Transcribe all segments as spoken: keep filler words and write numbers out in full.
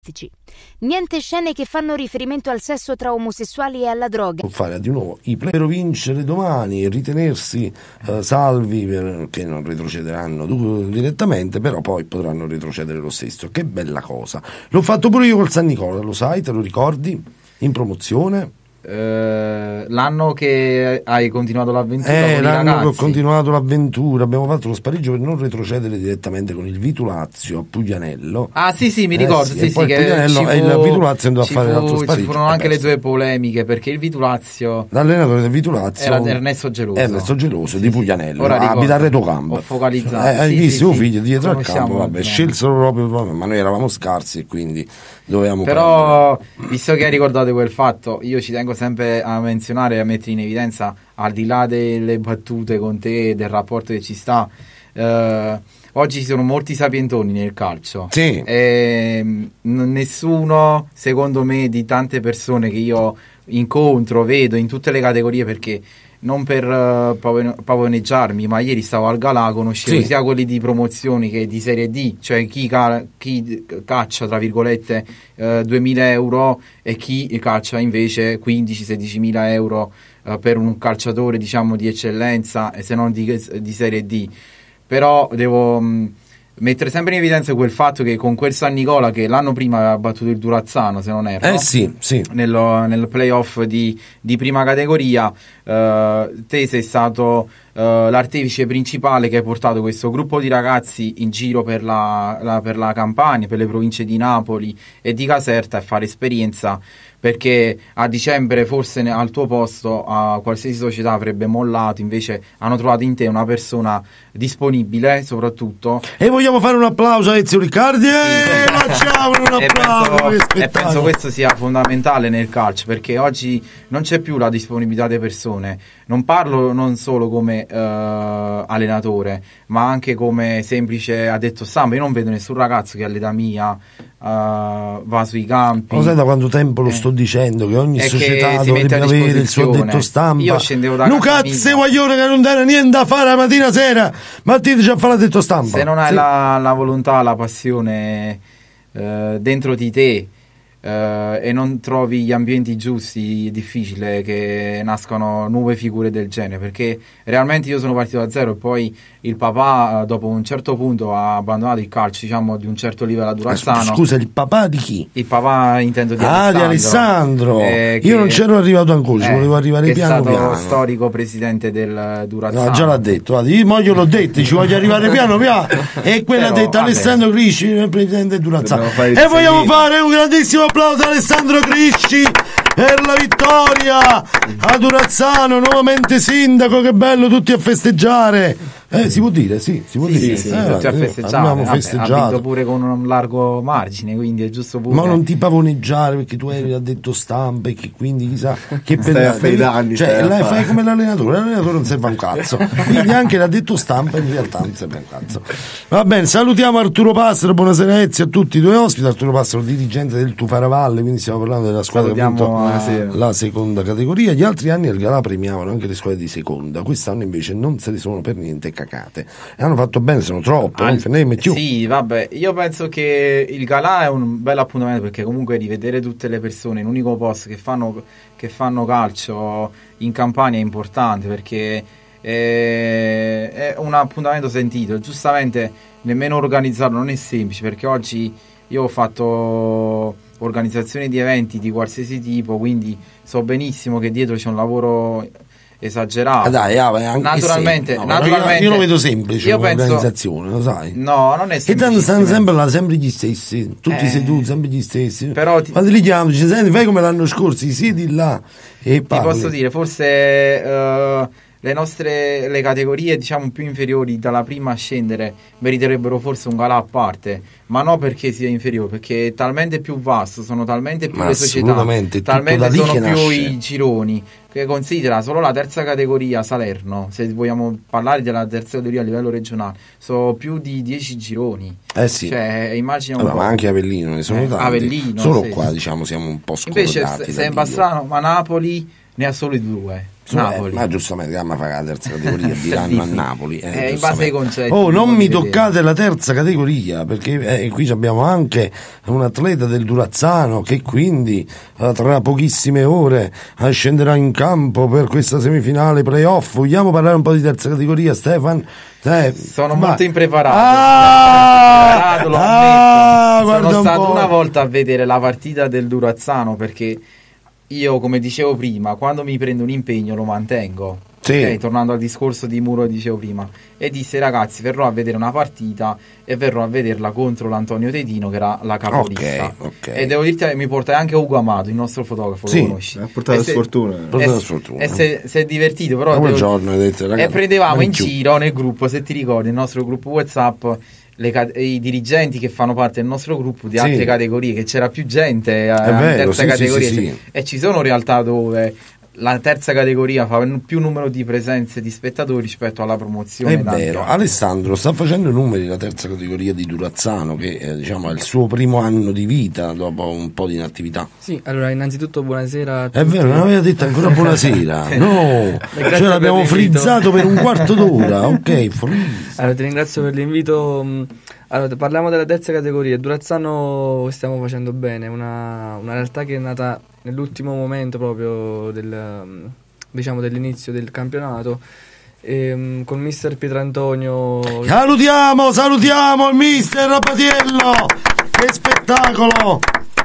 calcistici. Niente scene che fanno riferimento al sesso tra omosessuali e alla droga. Fare di nuovo i play per vincere domani e ritenersi eh, salvi, perché non retrocederanno direttamente, però poi potranno retrocedere lo stesso. Che bella cosa. L'ho fatto pure io col San Nicola, lo sai, te lo ricordi? In promozione. Uh, l'anno che hai continuato l'avventura eh, con l'anno i ragazzi. che ho continuato l'avventura abbiamo fatto lo spareggio per non retrocedere direttamente con il Vitulazio a Puglianello. Ah sì sì mi ricordo, eh, sì, sì, e sì, poi che Puglianello fu, e il Vitulazio andò a fare fu, l'altro spareggio. ci furono anche le due polemiche perché il Vitulazio, l'allenatore del Vitulazio era Ernesto Geloso Ernesto Geloso sì, di Puglianello, ora abita a Retocampo. Ho focalizzato, eh, hai sì, visto sì, figlio sì, dietro al campo, vabbè, scelsero proprio, vabbè, ma noi eravamo scarsi e quindi dovevamo però prendere. Visto che hai ricordato quel fatto, io ci tengo sempre a menzionare e a mettere in evidenza, al di là delle battute con te, del rapporto che ci sta, eh, oggi ci sono molti sapientoni nel calcio, sì. E n- nessuno secondo me di tante persone che io incontro, vedo in tutte le categorie, perché non per uh, pavoneggiarmi, ma ieri stavo al Galà, conoscevo sì. sia quelli di promozioni che di Serie D, cioè chi, ca- chi caccia tra virgolette uh, duemila euro e chi caccia invece quindici sedici mila euro uh, per un calciatore diciamo di eccellenza, e se non di, di Serie D. Però devo mh, mettere sempre in evidenza quel fatto che con quel San Nicola, che l'anno prima aveva battuto il Durazzano se non erro, eh sì, sì. Nello, nel playoff di, di prima categoria, eh, te sei stato eh, l'artefice principale che hai portato questo gruppo di ragazzi in giro per la, la, per la Campania, per le province di Napoli e di Caserta, a fare esperienza, perché a dicembre forse al tuo posto a qualsiasi società avrebbe mollato, invece hanno trovato in te una persona disponibile soprattutto. E vogliamo fare un applauso a Ezio Riccardi? Sì. Facciamo un applauso. E penso, e penso questo sia fondamentale nel calcio, perché oggi non c'è più la disponibilità delle persone. Non parlo non solo come uh, allenatore, ma anche come semplice addetto stampa. Io non vedo nessun ragazzo che all'età mia uh, va sui campi. Lo sai da quanto tempo lo sto dicendo, che ogni e società che dovrebbe avere il suo addetto stampa. Io scendevo da un cazzo guaglione che non era niente da fare la mattina sera, ma ti dice a fare l'addetto stampa. Se non hai sì. la, la volontà, la passione uh, dentro di te, Uh, e non trovi gli ambienti giusti, è difficile che nascano nuove figure del genere, perché realmente io sono partito da zero e poi il papà uh, dopo un certo punto ha abbandonato il calcio, diciamo di un certo livello a Durazzano. Scusa, il papà di chi? Il papà intendo di ah, Alessandro, di Alessandro. Eh, io che, non c'ero arrivato ancora, ci eh, volevo arrivare piano piano. È stato storico presidente del Durazzano. No, già l'ha detto, guarda, io mo gliel'ho detto, ci voglio arrivare piano piano. E quella ha detto Alessandro Crisci, presidente del Durazzano. E vogliamo fare un grandissimo applauso a Alessandro Crisci per la vittoria a Durazzano, nuovamente sindaco, che bello, tutti a festeggiare. Eh, si può dire, sì, si può sì, dire. Sì, eh, sì, tutti a festeggiare. Abbiamo Vabbè, festeggiato. ha vinto pure con un largo margine, quindi è giusto pure. Ma non ti pavoneggiare perché tu eri addetto stampa e che quindi chissà che stai a fare i danni, cioè stai là a fai come l'allenatore, l'allenatore non serve a un cazzo, quindi anche l'addetto stampa in realtà non serve a un cazzo. Va bene, salutiamo Arturo Passero, buonasera Ezio, a tutti i tuoi ospiti. Arturo Passero, dirigente del Tufaravalle, quindi stiamo parlando della squadra che ha vinto a... la seconda categoria. Gli altri anni al Galà premiavano anche le squadre di seconda, quest'anno invece non se le sono per niente cacate e hanno fatto bene, sono troppe. Ah, non sì, vabbè, io penso che il Galà è un bel appuntamento, perché comunque rivedere tutte le persone in un unico posto che fanno, che fanno calcio in Campania è importante, perché è, è un appuntamento sentito. Giustamente nemmeno organizzarlo non è semplice, perché oggi io ho fatto organizzazione di eventi di qualsiasi tipo, quindi so benissimo che dietro c'è un lavoro esagerato. Ah, dai, ah, anche naturalmente, no, naturalmente io, io lo vedo semplice io come penso, organizzazione, lo sai. No, non è semplice. E tanto stanno sempre là, sempre gli stessi, tutti eh, seduti, sempre gli stessi. Però ti, quando li chiamo, dice, senti, fai come l'anno scorso, siedi là e ti posso dire, forse uh, le nostre le categorie diciamo più inferiori, dalla prima a scendere, meriterebbero forse un galà a parte, ma non perché sia inferiore, perché è talmente più vasto, sono talmente più ma le società, talmente sono più nasce. I gironi, che considera solo la terza categoria Salerno, se vogliamo parlare della terza categoria a livello regionale, sono più di dieci gironi. Eh sì. Cioè, immagina un allora, po'. Ma anche Avellino ne sono eh, tanti. Avellino, solo sì. qua diciamo siamo un po' scordati. Invece Sembastrano, ma Napoli ne ha solo due. Napoli. Ma giustamente Gamma fa la terza categoria, diranno a Napoli. Eh, eh, in base ai concetti. Oh, non mi toccate vedere la terza categoria, perché eh, qui abbiamo anche un atleta del Durazzano che quindi eh, tra pochissime ore scenderà in campo per questa semifinale playoff. Vogliamo parlare un po' di terza categoria, Stefan? Eh, sono ma... molto impreparato. Ah, impreparato, lo ah, ammetto. Sono stato un una volta a vedere la partita del Durazzano perché io, come dicevo prima, quando mi prendo un impegno lo mantengo. Sì. Okay? Tornando al discorso di Muro che dicevo prima, e disse ragazzi verrò a vedere una partita e verrò a vederla contro l'Antonio Tedino che era la capolista. Okay, okay. E devo dirti mi portai anche Ugo Amato, il nostro fotografo, sì, lo conosci? Ha portato se, sfortuna. E, sfortuna. e se, si è divertito però devo, giorno, detto, ragazzi, e prendevamo in giro nel gruppo, se ti ricordi, il nostro gruppo WhatsApp, Le, i dirigenti che fanno parte del nostro gruppo di sì. altre categorie, che c'era più gente in terza sì, categoria, sì, sì, sì. E ci sono realtà dove la terza categoria fa più numero di presenze di spettatori rispetto alla promozione. È vero. Alessandro sta facendo numeri la terza categoria di Durazzano, che eh, diciamo è il suo primo anno di vita dopo un po' di inattività. Sì, allora innanzitutto buonasera a tutti. È vero, non aveva detto ancora buonasera. No, cioè l'abbiamo per frizzato per un quarto d'ora. Ok, freeze. Allora ti ringrazio per l'invito. Allora, parliamo della terza categoria. Durazzano stiamo facendo bene, una, una realtà che è nata nell'ultimo momento proprio del, diciamo, dell'inizio del campionato, e, con mister Pietrantonio. Salutiamo, salutiamo il mister Rabatiello, che spettacolo!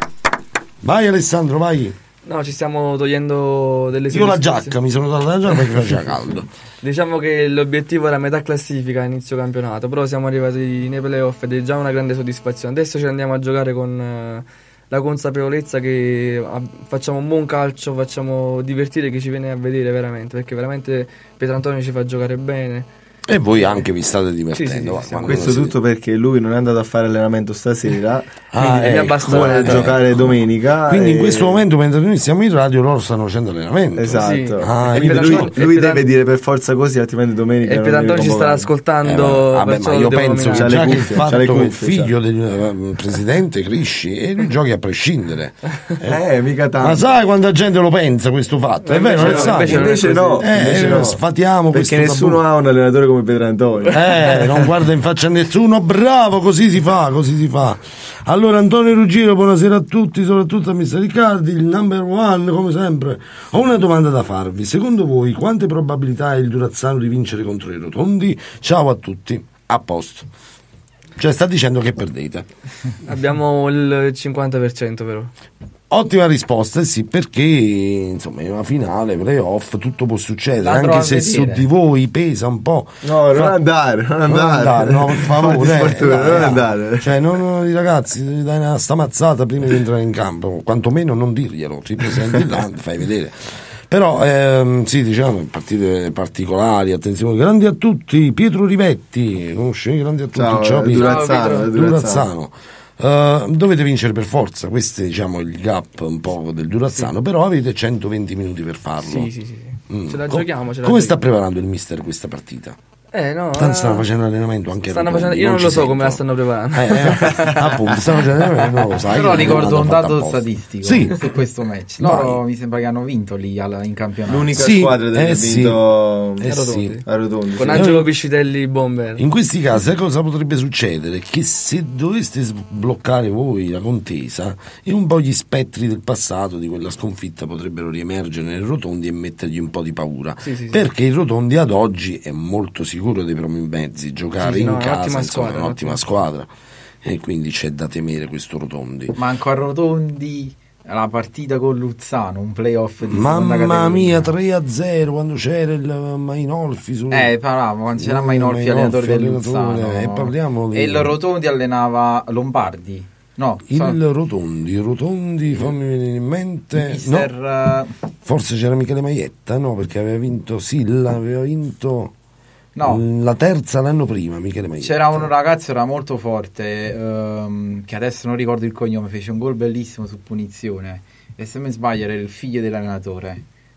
Vai Alessandro, vai. No, ci stiamo togliendo delle Io la giacca, mi sono dato la giacca perché faceva caldo. Diciamo che l'obiettivo era metà classifica a inizio campionato, però siamo arrivati nei playoff ed è già una grande soddisfazione. Adesso ci andiamo a giocare con uh, la consapevolezza che uh, facciamo un buon calcio, facciamo divertire chi ci viene a vedere veramente, perché veramente Pietrantonio ci fa giocare bene. E voi anche vi state divertendo. Sì, sì, sì, questo tutto perché lui non è andato a fare allenamento stasera, ah, quindi ecco, vuole eh, giocare domenica. Quindi e... in questo momento, mentre noi siamo in radio, loro stanno facendo allenamento. Esatto. Sì. Ah, lui lui, lui deve dire per forza così, altrimenti domenica. E Pietrantonio ci starà ascoltando. Eh, vabbè, ma io penso che già già cuffie, che il fatto che cuffie, il figlio del uh, presidente Crisci e lui giochi a prescindere. Eh, eh mica tanto. Ma sai quanta gente lo pensa questo fatto? È vero, no, invece, invece no. Eh, invece no. Sfatiamo perché nessuno tabù. Ha un allenatore come Pietrantonio. Eh, non guarda in faccia a nessuno, bravo, così si fa, così si fa. Allora Antonio Ruggero, buonasera a tutti, soprattutto a mister Riccardi, il number one come sempre. Ho una domanda da farvi, secondo voi quante probabilità ha il Durazzano di vincere contro i Rotondi? Ciao a tutti, a posto. Cioè sta dicendo che perdete. Abbiamo il cinquanta per cento però. Ottima risposta, sì, perché insomma in una finale, playoff, tutto può succedere, L'altro anche se su di voi pesa un po'. No, non Fa... andare, non andare, non andare, no, per favore, fortuna, eh, non andare. Cioè, non, i ragazzi, dai una stamazzata prima di entrare in campo, quantomeno non dirglielo, ti presenti là, fai vedere. Però ehm, sì, diciamo partite particolari, attenzione, grandi a tutti, Pietro Rivetti, conosci? Grandi a tutti, ciao, ciao Pietro. Durazzano, Durazzano. Uh, dovete vincere per forza, questo è diciamo il gap un po' del Durazzano, sì. Però avete centoventi minuti per farlo. Sì, sì, sì. Mm. Ce la Com- giochiamo. Ce la come giochiamo. Sta preparando il mister questa partita? Eh no, Tanto eh, stanno facendo allenamento anche stanno Rotondi, facendo, io non, non lo so sento. come la stanno preparando. Eh, eh, appunto, stanno facendo allenamento, non lo sai. Però ricordo un dato statistico sì. su questo match. Loro Vai. mi sembra che hanno vinto lì alla, in campionato. L'unica sì, squadra che eh, ha sì. vinto eh, a Rotondi. sì. A Rotondi con sì. Angelo Piscitelli bomber. In questi casi cosa potrebbe succedere? Che se doveste sbloccare voi la contesa e un po' gli spettri del passato di quella sconfitta potrebbero riemergere nei Rotondi e mettergli un po' di paura, sì, sì, perché il Rotondi ad oggi è molto sicuro dei propri mezzi, giocare sì, sì, in no, casa un'ottima insomma, squadra, è un'ottima squadra e quindi c'è da temere questo Rotondi. Manco a Rotondi la partita con Luzzano, un playoff di mamma mia, tre a zero quando c'era il Mainolfi su... eh parliamo quando c'era Mainolfi, allenatore del Luzzano, e parliamo di... e il Rotondi allenava Lombardi. No, il so... Rotondi, Rotondi, fammi venire in mente. Mister... No, forse c'era Michele Maietta, no, perché aveva vinto Silla, aveva vinto no. la terza l'anno prima. Michele Maietta. C'era un ragazzo, era molto forte, ehm, che adesso non ricordo il cognome, fece un gol bellissimo su punizione. E se mi sbaglio era il figlio dell'allenatore.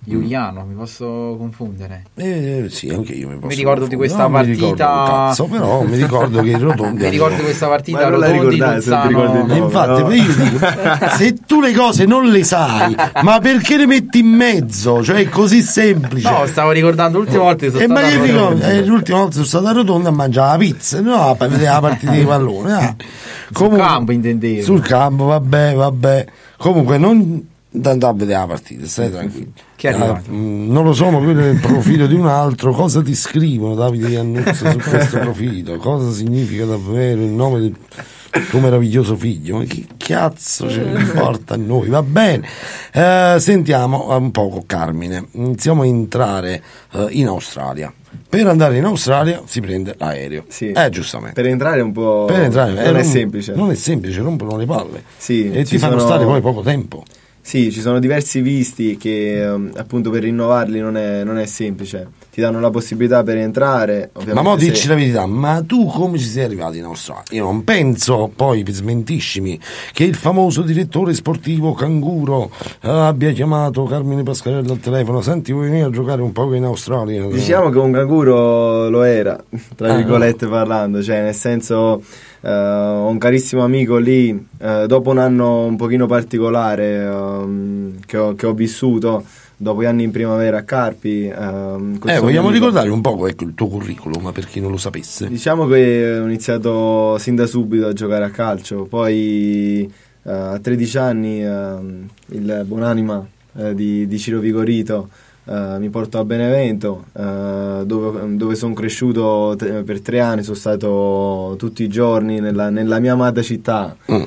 Giuliano, mi posso confondere? Eh, sì, anche io mi posso Mi ricordo di questa no, partita. Mi ricordo un cazzo, però mi ricordo che i Rotondi. Mi ricordo di questa partita. Ma non la Rotondi, ricordate, se ti ricordi il Luzzano. nome, Infatti, no? io dico, se tu le cose non le sai, ma perché le metti in mezzo? Cioè, è così semplice. No, stavo ricordando l'ultima volta che sono E ma stato che a ricordo? Rotondi. Eh, l'ultima volta sono stato a Rotonda a mangiare la pizza, no, per vedere la partita di pallone. Ah. Sul campo intendevo. Sul campo, vabbè, vabbè. Comunque, non andare a vedere la partita, stai tranquillo. Chi è arrivato? Ah, mh, non lo so, ma quello è il profilo di un altro. Cosa ti scrivono, Davide Iannuzzo, su questo profilo? Cosa significa davvero il nome del tuo meraviglioso figlio? Ma che cazzo ce ne importa a noi? Va bene. Eh, sentiamo un poco Carmine. Iniziamo a entrare eh, in Australia. Per andare in Australia si prende l'aereo. Sì. Eh, giustamente. Per entrare è un po'... Per entrare non eh, è non- semplice. Non è semplice, rompono le palle. Sì, e ci ti fanno sono- stare poi poco tempo. Sì, ci sono diversi visti che ehm, appunto per rinnovarli non è, non è semplice. Ti danno la possibilità per entrare. Ma Ovviamente mo se- dici la verità, ma tu come ci sei arrivato in Australia? Io non penso, poi smentiscimi, che il famoso direttore sportivo Canguro eh, abbia chiamato Carmine Pascarello al telefono. Senti, vuoi venire a giocare un po' in Australia? Diciamo che un canguro lo era, tra Ah, virgolette parlando, cioè nel senso eh, ho un carissimo amico lì, eh, dopo un anno un pochino particolare ehm, che, ho, che ho vissuto, dopo gli anni in primavera a Carpi. ehm, questo Eh, vogliamo amico- ricordare un po' ecco, il tuo curriculum, per chi non lo sapesse. Diciamo che ho iniziato sin da subito a giocare a calcio, poi eh, a tredici anni ehm, il buonanima eh, di, di Ciro Vigorito eh, mi portò a Benevento, eh, dove, dove sono cresciuto tre- per tre anni, sono stato tutti i giorni nella, nella mia amata città. Mm.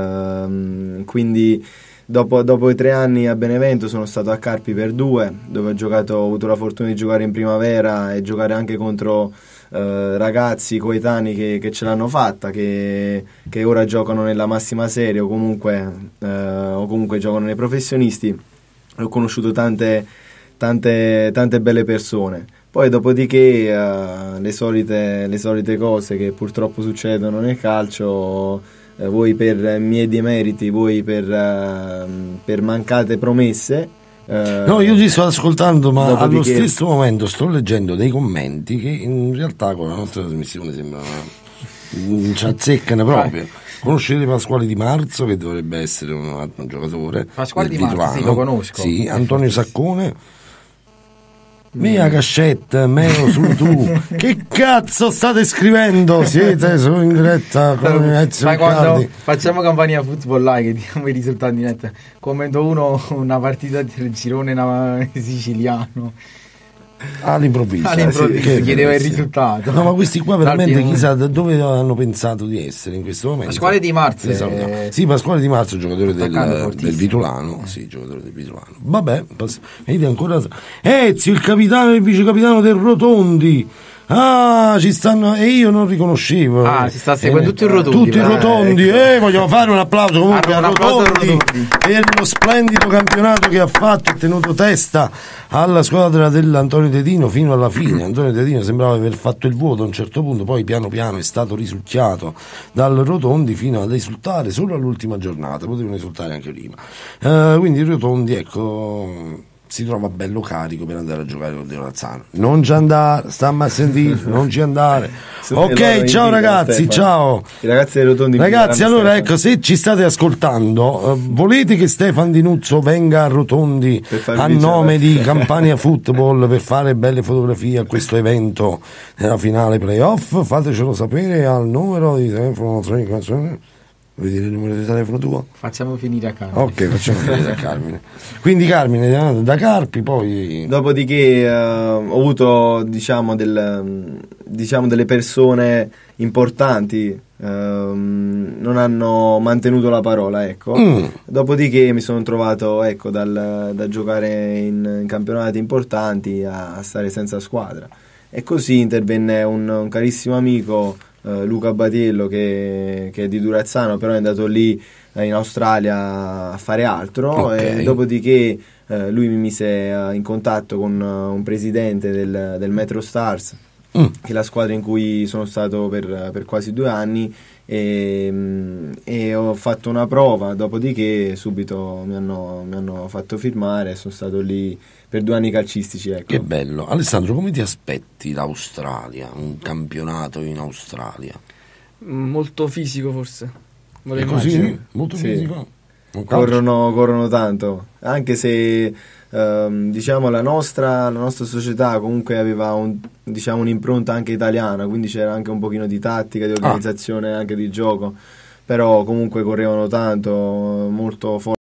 Ehm, quindi dopo, dopo i tre anni a Benevento sono stato a Carpi per due, dove ho giocato, ho avuto la fortuna di giocare in primavera e giocare anche contro eh, ragazzi coetanei che, che ce l'hanno fatta, che, che ora giocano nella massima serie o comunque, eh, o comunque giocano nei professionisti. Ho conosciuto tante, tante, tante belle persone. Poi dopodiché eh, le, solite, le solite cose che purtroppo succedono nel calcio, eh, voi per miei demeriti, voi per, eh, per mancate promesse. eh, No, io ti sto ascoltando, ma dopodiché- allo stesso momento sto leggendo dei commenti che in realtà con la nostra trasmissione sembrano mm, ci azzeccano proprio. Conoscete Pasquale Di Marzo, che dovrebbe essere un, un giocatore Pasquale del Di Marzo, Vituano. sì, lo conosco. Sì, Antonio Saccone. Mia Cascetta, Meo su tu. Che cazzo state scrivendo? Siete su in diretta con Ezio Ma quando Riccardi. facciamo campagna football live che diamo i risultati in diretta, commento uno una partita del girone na- siciliano All'improvviso, all'improvviso Sì, che- chiedeva il sì. risultato. No, ma questi qua veramente Dal primo- chissà da dove hanno pensato di essere in questo momento. Pasquale Di Marzo Li è- salutiamo. Sì, Pasquale Di Marzo, giocatore del, Attaccante del fortissimo. Vitulano. Sì, giocatore del Vitulano. Vabbè, pass- vedi ancora. Ezio, il capitano e il vicecapitano del Rotondi. Ah, ci stanno. E io non riconoscevo. Ah, si sta seguendo Eh, tutti i Rotondi, Tutti i eh, Rotondi. ecco. Eh, vogliamo fare un applauso comunque Ah, a un applauso a Rotondi Rotondi. per lo splendido campionato che ha fatto e tenuto testa alla squadra dell'Antonio Dedino fino alla fine. Antonio Dedino sembrava aver fatto il vuoto a un certo punto, poi piano piano è stato risucchiato dal Rotondi fino ad esultare solo all'ultima giornata, potevano esultare anche prima. Eh, quindi il Rotondi, ecco, si trova bello carico per andare a giocare con Dino Razzano. Non ci andare, stammi a sentire, non ci andare. Su- loro Ok, ciao invitano, ragazzi, Stefano. ciao. I ragazzi dei Rotondi Ragazzi, inviteranno allora Stefano. ecco, se ci state ascoltando, eh, volete che Stefano Di Nuzzo venga a Rotondi Per far a vincere nome la- di Campania Football per fare belle fotografie a questo evento nella finale playoff? Fatecelo sapere al numero di telefono. Vuoi dire il numero di telefono tuo? Facciamo finire a casa. Ok, facciamo vedere a Carmine. Quindi Carmine da Carpi, poi Dopodiché eh, ho avuto diciamo, del, diciamo delle persone importanti, ehm, non hanno mantenuto la parola, ecco. Mm. Dopodiché mi sono trovato ecco, dal, da giocare in, in campionati importanti a, a stare senza squadra. E così intervenne un, un carissimo amico, eh, Luca Batiello, che, che è di Durazzano, però è andato lì eh, in Australia a fare altro. Ok. E dopodiché eh, lui mi mise eh, in contatto con uh, un presidente del, del Metro Stars, Mm. che è la squadra in cui sono stato per, per quasi due anni, e, e ho fatto una prova, dopodiché subito mi hanno, mi hanno fatto firmare e sono stato lì per due anni calcistici, ecco. Che bello. Alessandro, come ti aspetti l'Australia, un campionato in Australia? Molto fisico forse. È così? Molto sì. fisico? Corrono, corrono tanto, anche se ehm, diciamo la nostra, la nostra società comunque aveva un, diciamo, un'impronta anche italiana, quindi c'era anche un pochino di tattica, di organizzazione, ah. anche di gioco, però comunque correvano tanto, molto forte.